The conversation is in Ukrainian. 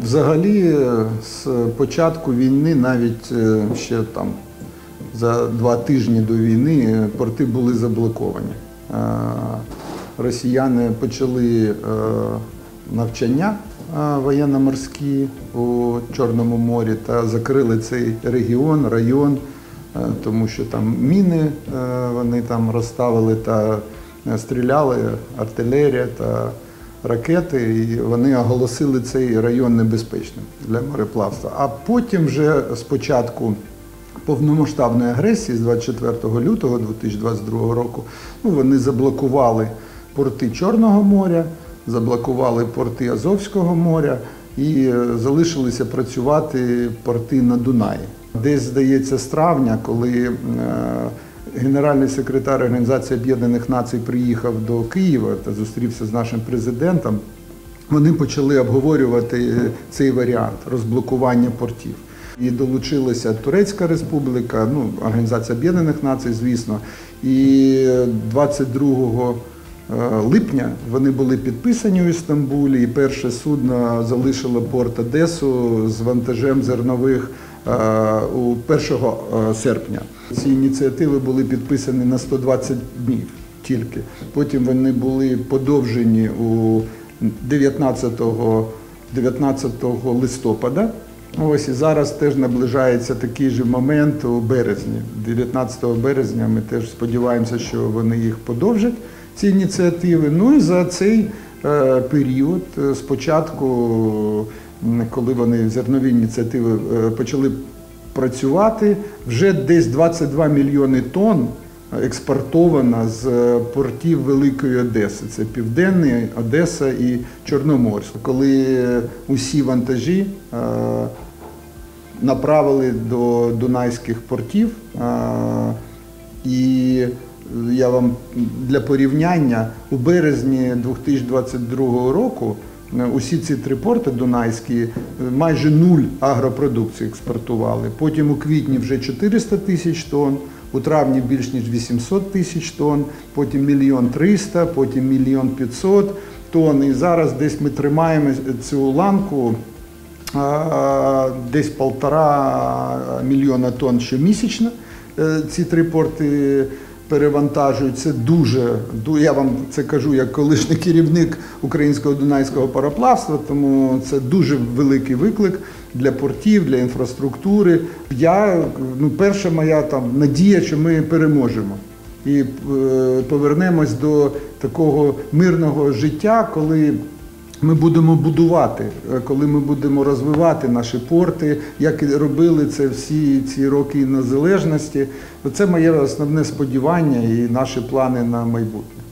взагалі, з початку війни, навіть ще там за 2 тижні до війни, порти були заблоковані. Росіяни почали навчання воєнно-морські у Чорному морі та закрили цей район, тому що там міни вони там розставили та стріляли, артилерія та ракети, і вони оголосили цей район небезпечним для мореплавства. А потім вже з початку повномасштабної агресії, з 24 лютого 2022 року, вони заблокували порти Чорного моря, заблокували порти Азовського моря і залишилися працювати порти на Дунаї. Десь, здається, з травня, коли генеральний секретар Організації Об'єднаних Націй приїхав до Києва та зустрівся з нашим президентом, вони почали обговорювати цей варіант розблокування портів. І долучилася Турецька Республіка, Організація Об'єднаних Націй, звісно, і 22 липня вони були підписані у Істамбулі, і перше судно залишило порт Одесу з вантажем зернових 1 серпня. Ці ініціативи були підписані на 120 днів тільки. Потім вони були подовжені у 19 листопада. Ось і зараз теж наближається такий же момент у березні. 19 березня ми теж сподіваємося, що вони їх подовжать, ці ініціативи. Ну і за цей період, спочатку, коли вони зернові ініціативи почали працювати, вже десь 22 мільйони тонн експортовано з портів Великої Одеси. Це Південний, Одеса і Чорноморськ. Коли усі вантажі направили до дунайських портів, і я вам для порівняння, у березні 2022 року усі ці 3 порти дунайські майже 0 агропродукції експортували. Потім у квітні вже 400 тисяч тонн, у травні більш ніж 800 тисяч тонн, потім 1 300 000, потім 1 500 000 тонн. І зараз десь ми тримаємо цю ланку десь 1,5 мільйона тонн щомісячно. Ці 3 порти перевантажують. Це дуже, я вам це кажу як колишній керівник українського дунайського пароплавства, тому це дуже великий виклик для портів, для інфраструктури. Перша моя надія, що ми переможемо і повернемось до такого мирного життя, коли ми будемо будувати, коли ми будемо розвивати наші порти, як і робили це всі ці роки незалежності. Це моє основне сподівання і наші плани на майбутнє.